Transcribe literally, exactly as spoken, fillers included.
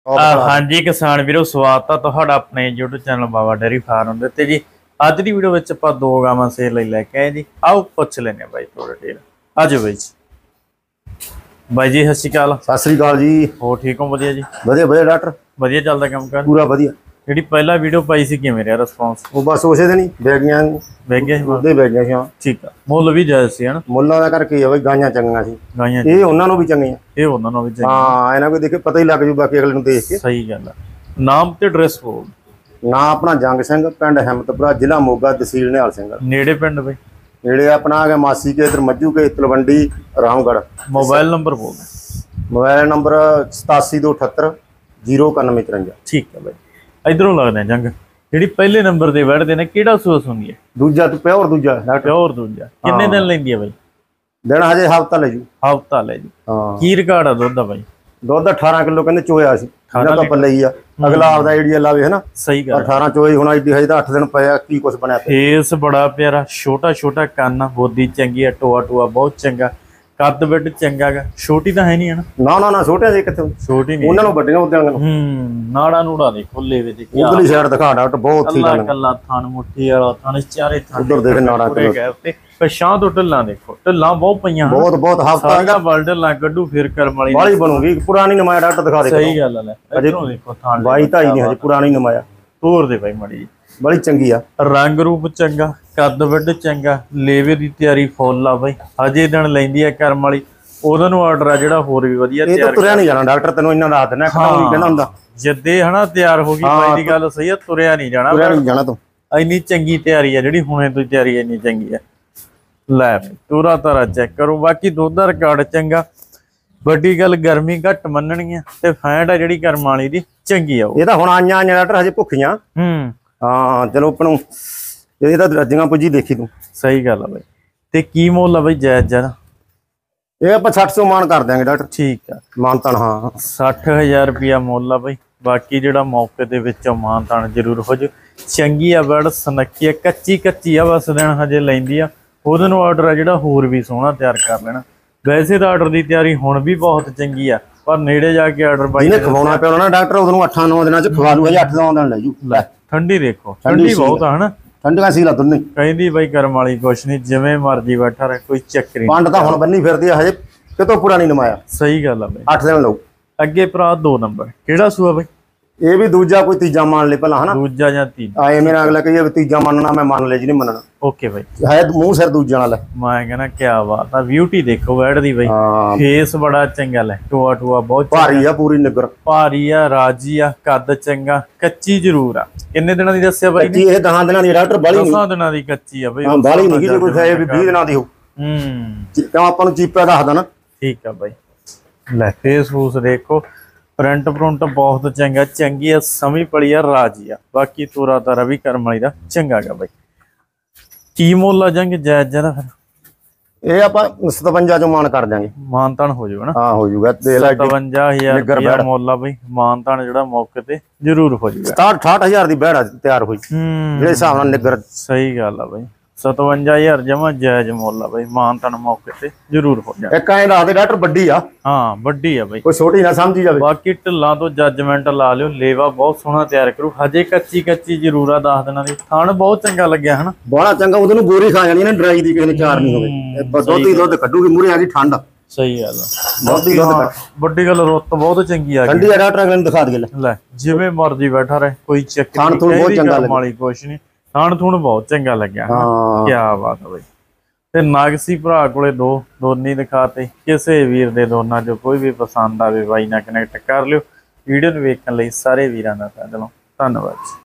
ਹਾਂਜੀ ਕਿਸਾਨ ਵੀਰੋ, ਸਵਾਗਤ ਆ ਤੁਹਾਡਾ ਆਪਣੇ YouTube channel Baba dairy farm ਦੇ। ਤੇ ਜੀ ਅੱਜ ਦੀ ਵੀਡੀਓ ਵਿੱਚ ਆਪਾਂ ਦੋ ਗਾਵਾਂ ਸੇਲ ਲਈ ਲੈ ਕੇ ਆਏ ਜੀ। ਆਓ ਪੁੱਛ ਲੈਨੇ ਬਾਈ ਥੋੜਾ ਡੇਰ। ਆਜੋ ਬਾਈ ਜੀ। ਬਾਈ ਜੀ ਸਤਿ ਸ਼੍ਰੀ ਅਕਾਲ। ਸਤਿ ਸ਼੍ਰੀ ਅਕਾਲ ਜੀ। ਹੋਰ ਠੀਕ ਹੋ? ਵਧੀਆ ਜੀ। ਵਧੀਆ ਵਧੀਆ ਡਾਕਟਰ। ਵਧੀਆ ਚੱਲਦਾ ਕੰਮ ਕਰ? ਪੂਰਾ ਵਧੀਆ। ਜਿਹੜੀ ਪਹਿਲਾ ਵੀਡੀਓ ਪਾਈ ਸੀ ਕਿਵੇਂ ਰਿਹਾ ਰਿਸਪੌਂਸ? ਉਹ ਬਸ ਉਸੇ ਦਿਨ ਹੀ ਵੇਚ ਗਈਆਂ ਵੇਚ ਗਏ ਉਹਦੇ ਵੇਚ ਗਈਆਂ ਸੀ। ਹਾਂ ਠੀਕ ਆ। ਮੁੱਲ ਵੀ ਜਾਇਜ਼ ਸੀ ਹਨਾ? ਮੁੱਲਾਂ ਦਾ ਕਰਕੇ ਆ ਬਈ, ਗਾਈਆਂ ਚੰਗੀਆਂ ਸੀ। ਗਾਈਆਂ ਇਹ ਉਹਨਾਂ ਨੂੰ ਵੀ ਚੰਗੀਆਂ, ਇਹ ਉਹਨਾਂ ਨੂੰ ਵੀ ਚੰਗੀਆਂ। ਹਾਂ ਇਹਨਾਂ ਕੋਈ ਦੇਖੇ ਪਤਾ ਹੀ ਲੱਗ ਜੂ ਬਾਕੀ ਅਗਲੇ ਨੂੰ ਦੇਖ ਕੇ। ਸਹੀ ਗੱਲ ਆ। ਨਾਮ ਤੇ ਐਡਰੈਸ ਬੋਲ। ਨਾਂ ਆਪਣਾ ਜੰਗ ਸਿੰਘ, ਪਿੰਡ ਹਿੰਮਤਪੁਰਾ, ਜ਼ਿਲ੍ਹਾ ਮੋਗਾ, ਤਹਿਸੀਲ ਨਿਹਾਲ ਸਿੰਘ। ਨੇੜੇ ਪਿੰਡ ਬਈ? ਨੇੜੇ ਆਪਣਾ ਆ ਗਿਆ ਮਾਸੀ ਕੇ, ਇਧਰ ਮੱਜੂ ਕੇ, ਤਲਵੰਡੀ, ਰਾਮਗੜ੍ਹ। ਮੋਬਾਈਲ ਨੰਬਰ ਬੋਲ। ਮੋਬਾਈਲ ਨੰਬਰ ਸਤਾਸੀ ਦੋ ਅਠੱਤਰ ਜ਼ੀਰੋ ਇਕਾਨਵੇਂ ਚੁਰੰਜਾ। ਠੀਕ ਹੈ ਬਾਈ। ਇਧਰੋਂ ਲੱਗਦੇ ਜੰਗ। ਜਿਹੜੀ ਪਹਿਲੇ ਨੰਬਰ ਤੇ ਬੈਠਦੇ ਨੇ ਕਿਹੜਾ ਸੂਸ ਹੁੰਦੀ ਹੈ? ਦੂਜਾ ਤੂੰ ਪਿਓਰ ਦੂਜਾ ਡਾਕਟਰ। ਪਿਓਰ ਦੂਜਾ। ਕਿੰਨੇ ਦਿਨ ਲੈਂਦੀ ਹੈ ਬਾਈ? ਦਿਨ ਹਜੇ ਹਫਤਾ ਲੈ ਜੂ। ਹਫਤਾ ਲੈ ਜੀ। ਹਾਂ ਕੀ ਰਿਕਾਰਡ ਆ ਦੁੱਧ ਦਾ ਬਾਈ? ਦੁੱਧ ਅਠਾਰਾਂ ਕਿਲੋ ਕਹਿੰਦੇ ਚੋਇਆ ਸੀ। ਇਹਨਾਂ ਤੋਂ ਆਪਾਂ ਲਈ ਆ, ਅਗਲਾ ਆਪਦਾ ਆਈਡੀਆ ਲਾਵੇ ਹਨਾ। ਸਹੀ ਗੱਲ। ਅਠਾਰਾਂ ਚੋਈ ਹੁਣ ਆਈਡੀ ਹਜੇ ਤਾਂ ਅੱਠ ਦਿਨ ਪਏ ਆ, ਕੀ ਕੁਛ ਬਣਿਆ ਪਿਆ। ਫੇਸ ਬੜਾ ਪਿਆਰਾ, ਛੋਟਾ ਛੋਟਾ ਕੰਨ, ਬੋਦੀ ਚੰਗੀ ਆ, ਟੋਆ ਟੋਆ ਬਹੁਤ ਚੰਗਾ, ਕੱਦ ਵੱਡ ਚੰਗਾ ਗਾ। ਛੋਟੀ ਤਾਂ ਹੈ ਨਹੀਂ ਹਨਾ? ਨਾ ਨਾ ਨਾ ਛੋਟਿਆਂ ਸੀ ਕਿੱਥੇ, ਛੋਟੀ ਨਹੀਂ। ਉਹਨਾਂ ਨੂੰ ਵੱਡੀਆਂ ਉਦਿਆਂ ਨੂੰ। ਹੂੰ ਨਾੜਾ ਨੂੜਾ ਦੇ ਖੁੱਲੇ ਵਿੱਚ ਉਧਰਲੀ ਸਾਈਡ ਦਿਖਾ ਡਾਕਟਰ, ਬਹੁਤ ਠੀਕ ਕੱਲਾ ਕੱਲਾ ਥਣ ਮੁੱਠੀ ਵਾਲਾ ਥਣ, ਚਾਰੇ ਥਣ ਉਧਰ ਦੇਖ ਨਾੜਾ ਤੇ ਪਛਾਂ ਤੋਂ ਢੱਲਾਂ ਦੇਖੋ, ਢੱਲਾਂ ਬਹੁਤ ਪਈਆਂ। ਬਹੁਤ ਬਹੁਤ ਹਫਤਾ ਦਾ ਵਰਲਡ ਲਾ ਕੱਢੂ ਫਿਰ ਕਰਮ ਵਾਲੀ ਬਾਲੀ ਬਣੂਗੀ। ਪੁਰਾਣੀ ਨਮਾਇਆ ਡਾਕਟਰ ਦਿਖਾ ਦੇ। ਸਹੀ ਗੱਲ ਹੈ। ਇਧਰੋਂ ਦੇਖੋ ਥਣ ਬਾਈ ਢਾਈ ਨਹੀਂ ਹਜੇ, ਪੁਰਾਣੀ ਨਮਾਇਆ। ਤੋਰ ਦੇ ਬਾਈ ਮਾੜੀ ਜੀ। ਬੜੀ ਚੰਗੀ ਆ, ਰੰਗ ਰੂਪ ਚੰਗਾ, ਕੱਦ ਵੱਡ ਚੰਗਾ, ਲੇਵੇ ਦੀ ਤਿਆਰੀ ਫੁੱਲ ਆ ਬਾਈ। ਹਜੇ ਦਿਨ ਲੈਂਦੀ ਆ ਕਰਮ ਵਾਲੀ। ਉਹਦਾ ਨੂੰ ਆਰਡਰ ਆ ਜਿਹੜਾ ਹੋਰ ਵੀ ਵਧੀਆ ਤਿਆਰ। ਇਹ ਤਾਂ ਤੁਰਿਆ ਨਹੀਂ ਜਾਣਾ ਡਾਕਟਰ, ਤੈਨੂੰ ਇੰਨਾ ਦੱਸ ਦੇਣਾ। ਕਹਿੰਦਾ ਕਹਿੰਦਾ ਹੁੰਦਾ ਜਿੱਦੇ ਹਨਾ ਤਿਆਰ ਹੋ ਗਈ ਬਾਈ ਦੀ ਗੱਲ ਸਹੀ ਆ, ਤੁਰਿਆ ਨਹੀਂ ਜਾਣਾ। ਤੁਰਿਆ ਨਹੀਂ ਜਾਣਾ ਤੂੰ। ਇੰਨੀ ਚੰਗੀ ਤਿਆਰੀ ਆ ਜਿਹੜੀ ਹੁਣੇ ਤੋਂ ਤਿਆਰੀ ਇੰਨੀ ਚੰਗੀ ਆ। ਲੈ ਪੂਰਾ ਤਾਰਾ ਚੈੱਕ ਕਰੋ। ਬਾਕੀ ਦੁੱਧ ਦਾ ਰਿਕਾਰਡ ਚੰਗਾ। ਵੱਡੀ ਗੱਲ ਗਰਮੀ ਘੱਟ ਮੰਨਣਗੀਆਂ ਤੇ ਫੈਂਟ ਆ ਜਿਹੜੀ ਕਰਮ ਵਾਲੀ ਦੀ ਚੰਗੀ ਆ। ਇਹ ਤਾਂ ਹੁਣ ਆਈਆਂ ਆਈਆਂ ਡਾਕਟਰ, ਹਜੇ ਭੁੱਖੀਆਂ। ਹੂੰ ਹਾਂ ਚਲੋ ਆਪਾਂ ਨੂੰ ਇਹ ਤਾਂ ਰੱਜੀਆਂ ਪੁੱਜੀ ਦੇਖੀ ਤੂੰ। ਸਹੀ ਗੱਲ ਆ ਬਾਈ। ਤੇ ਕੀ ਮੁੱਲ ਆ ਬਾਈ ਜਾਇਜ਼ ਜਰਾ? ਇਹ ਆਪਾਂ ਸੱਠ ਸੌ ਮਾਨ ਕਰ ਦਿਆਂਗੇ ਡਾਕਟਰ। ਠੀਕ ਆ। ਮਾਨਤਾਨ ਹਾਂ ਸੱਠ ਹਜ਼ਾਰ ਰੁਪਇਆ ਮੁੱਲ ਆ ਬਾਈ। ਬਾਕੀ ਜਿਹੜਾ ਮੌਕੇ ਦੇ ਵਿੱਚੋਂ ਮਾਨਤਾਨ ਜ਼ਰੂਰ ਹੋ ਜੂ। ਚੰਗੀ ਆ ਬੜ, ਸਨੱਖੀ ਆ, ਕੱਚੀ ਕੱਚੀ ਆ, ਬਸ ਦਿਨ ਹਜੇ ਲੈਂਦੀ ਆ। ਉਹਦੇ ਨੂੰ ਆਰਡਰ ਆ ਜਿਹੜਾ ਹੋਰ ਵੀ ਸੋਹਣਾ ਤਿਆਰ ਕਰ ਲੈਣਾ। ਵੈਸੇ ਤਾਂ ਆਰਡਰ ਦੀ ਤਿਆਰੀ ਹੁਣ ਵੀ ਬਹੁਤ ਚੰਗੀ ਆ, ਪਰ ਨੇੜੇ ਜਾ ਕੇ ਆਰਡਰ ਬਾਈ ਨੇ ਖਵਾਉਣਾ ਪਿਆ ਨਾ ਡਾਕਟਰ। ਉਹਨੂੰ ਅੱਠਾਂ ਨੌ ਦਿਨਾਂ ਚ ਖਵਾ ਲੂਗਾ ਜੀ। ਅੱਠ ਨੌ ਦਿਨ ਲੈ ਜੂ। ਲੈ ਠੰਡੀ ਦੇਖੋ, ਠੰਡੀ ਬਹੁਤ ਆ ਹਨਾ। ਠੰਡੀਆਂ ਸੀ ਲੱਤ ਨਹੀਂ ਕਹਿੰਦੀ ਬਾਈ ਕਰਮ ਵਾਲੀ ਕੁਛ ਨਹੀਂ, ਜਿਵੇਂ ਮਰਜੀ ਬੈਠਾ ਰਹੇ, ਕੋਈ ਚੱਕਰ ਨਹੀਂ। ਪੰਡ ਤਾਂ ਹੁਣ ਬੰਨੀ ਫਿਰਦੀ ਆ, ਹਜੇ ਕਿਤੋਂ ਪੂਰਾ ਨਹੀਂ ਨਮਾਇਆ। ਸਹੀ ਗੱਲ ਆ ਬਾਈ। ਅੱਠ ਦਿਨ ਲਊ। ਅੱਗੇ ਭਰਾ ਦੋ ਨੰਬਰ ਕਿਹੜਾ ਸੂਆ ਬਾਈ? ਇਹ ਵੀ ਦੂਜਾ ਕੋਈ ਤੀਜਾ ਮੰਨ ਲੈ ਪਹਿਲਾਂ ਹਨਾ। ਦੂਜਾ ਜਾਂ ਤੀਜਾ? ਆਏ ਮੇਰਾ ਅਗਲਾ ਕਹੀਏ ਤੀਜਾ ਮੰਨਣਾ, ਮੈਂ ਮੰਨ ਲੈ ਜੀ ਨਹੀਂ ਮੰਨਣਾ। Okay bye. ਹੈ ਮੂੰਹ ਸਿਰ ਦੂਜਾ ਨਾਲ। ਮੈਂ ਕਹਿੰਦਾ ਕਿਆ ਬਾਤ ਆ। ਬਿਊਟੀ ਦੇਖੋ ਬੈਡ ਦੀ ਬਾਈ। ਫੇਸ ਬੜਾ ਚੰਗਾ ਲੈ, ਟੋਆ ਟੋਆ ਬਹੁਤ ਭਾਰੀ ਆ, ਪੂਰੀ ਨਿੱਗਰ ਭਾਰੀ ਆ, ਰਾਜੀ ਆ, ਕੱਦ ਚੰਗਾ, ਕੱਚੀ ਜ਼ਰੂਰ ਆ। ਕਿੰਨੇ ਦਿਨਾਂ ਦੀ ਦੱਸਿਆ ਬਾਈ ਨੇ? ਇਹ ਦਸਾਂ ਦਿਨਾਂ ਦੀ ਡਾਕਟਰ, ਬਾਲੀ ਨਹੀਂ। ਦਸਾਂ ਦਿਨਾਂ ਦੀ ਕੱਚੀ ਆ ਬਾਈ। ਹਾਂ ਬਾਲੀ ਨਹੀਂ ਕਿ ਕੋਈ ਕਹੇ ਵੀ ਵੀਹ ਦਿਨਾਂ ਦੀ ਹੋ। ਹੂੰ ਕਿਉਂ ਆਪਾਂ ਨੂੰ ਚੀਪਾ ਦੱਸਦਾ ਨਾ। ਠੀਕ ਆ ਬਾਈ। ਲੈ ਫੇਸ ਫੂਸ ਦੇਖੋ, ਪ੍ਰਿੰਟ ਪ੍ਰਿੰਟ ਬਹੁਤ ਚੰਗਾ, ਚੰਗੀ ਆ, ਸਮੀ ਪਲੀ ਆ, ਰਾਜੀ ਆ। ਬਾਕੀ ਤੋਰਾ ਤਾਰਾ ਵੀ ਕਰਮ ਵਾਲੀ ਦਾ ਚੰਗਾ ਗਾ ਬਾਈ। ਕੀ ਮੁੱਲ ਆ ਜਾਂਗੇ ਜਾਇਜ਼ ਜਰਾ ਫਿਰ? ਇਹ ਆਪਾਂ ਸਤਵੰਜਾ ਚੋਂ ਮਾਨ ਕਰ ਦਿਆਂਗੇ। ਮਾਨਤਾਨ ਹੋ ਜਾਊਗਾ ਨਾ? ਹਾਂ ਹੋ ਜਾਊਗਾ। ਸਤਵੰਜਾ ਹਜ਼ਾਰ ਰੁਪਇਆ ਮੁੱਲ ਆ ਬਾਈ। ਮਾਨਤਾਨ ਜਿਹੜਾ ਮੌਕੇ ਤੇ ਜ਼ਰੂਰ ਹੋ ਜਾਊਗਾ। ਸਤਾਹਠ ਅਠਾਹਠ ਹਜ਼ਾਰ ਦੀ ਬੈੜ ਤਿਆਰ ਹੋਈ ਜਿਹੜੇ ਹਿਸਾਬ ਨਾਲ ਨਿੱਗਰ। ਸਹੀ ਗੱਲ ਆ ਬਾਈ। ਸਤਵੰਜਾ ਹਜ਼ਾਰ ਜਮਾ ਜਾਇਜ਼ ਮੁੱਲ ਆ ਬਾਈ। ਮਾਨਤਾਨ ਮੌਕੇ ਤੇ ਜ਼ਰੂਰ ਹੋ ਜਾਣਾ। ਇੱਕ ਐਂ ਦੱਸਦੇ ਡਾਕਟਰ ਵੱਡੀ ਆ। ਹਾਂ ਵੱਡੀ ਆ ਬਾਈ, ਕੋਈ ਛੋਟੀ ਨਾ ਸਮਝੀ ਜਾਵੇ। ਬਾਕੀ ਢਿੱਲਾਂ ਤੋਂ ਜੱਜਮੈਂਟ ਲਾ ਲਿਓ। ਲੇਵਾ ਬਹੁਤ ਸੋਹਣਾ ਤਿਆਰ ਕਰੂ। ਹਜੇ ਕੱਚੀ ਕੱਚੀ ਜ਼ਰੂਰ ਆ। ਦਸ ਦਿਨਾਂ ਦੀ। ਥਣ ਬਹੁਤ ਚੰਗਾ ਲੱਗਿਆ ਹਨਾ। ਬੜਾ ਚੰਗਾ। ਉਹਦੇ ਨੂੰ ਗੋਰੀ ਖਾ ਜਾਣੀ ਨਾ, ਡਰਾਈ ਦੀ ਕਿਸੇ ਨੇ ਚਾਰ ਨਹੀਂ ਹੋਵੇ। ਦੁੱਧ ਹੀ ਦੁੱਧ ਕੱਢੂਗੀ। ਮੂਰੇ ਆ ਗਈ ਠੰਡ। ਸਹੀ ਗੱਲ ਆ। ਦੁੱਧ ਹੀ ਦੁੱਧ। ਵੱਡੀ ਗੱਲ ਰੁੱਤ ਬਹੁਤ ਚੰਗੀ ਆ ਗਈ। ਠੰਡੀ ਆ ਡਾਕਟਰ, ਅਗਲੇ ਨੂੰ ਦਿਖਾ ਦੇ ਲੈ। ਜਿਵੇਂ ਮਰਜੀ ਬੈਠਾ ਰਹੇ, ਕੋਈ ਚੱਕਰ ਨਹੀਂ। ਥਣ ਬਹੁਤ ਚੰਗਾ ਲੱਗਿਆ। ਵਾਲੀ ਕੁਛ ਨਹੀਂ। ਥਣ ਥੁਣ ਬਹੁਤ ਚੰਗਾ ਲੱਗਿਆ। ਕਿਆ ਬਾਤ ਆ ਬਾਈ। ਤੇ ਨਾਗਸੀ ਭਰਾ ਕੋਲੇ ਦੋ ਦੋਨੀ ਦਿਖਾਤੇ। ਕਿਸੇ ਵੀਰ ਦੇ ਦੋਨਾਂ ਚੋਂ ਕੋਈ ਵੀ ਪਸੰਦ ਆਵੇ ਬਾਈ ਨਾਲ ਕਨੈਕਟ ਕਰ ਲਿਓ। ਵੀਡੀਓ ਨੂੰ ਵੇਖਣ ਲਈ ਸਾਰੇ ਵੀਰਾਂ ਦਾ ਦਿਲੋਂ ਧੰਨਵਾਦ।